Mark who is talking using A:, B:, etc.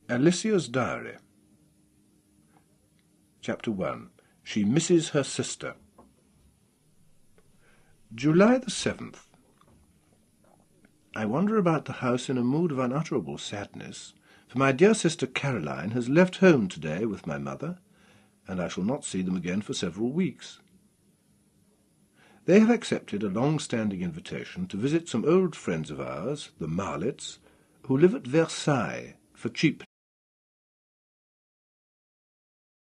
A: Alicia's Diary. Chapter 1. She misses her sister. July the 7th. I wander about the house in a mood of unutterable sadness, for my dear sister Caroline has left home today with my mother, and I shall not see them again for several weeks. They have accepted a long-standing invitation to visit some old friends of ours, the Marlets, who live at Versailles, for cheap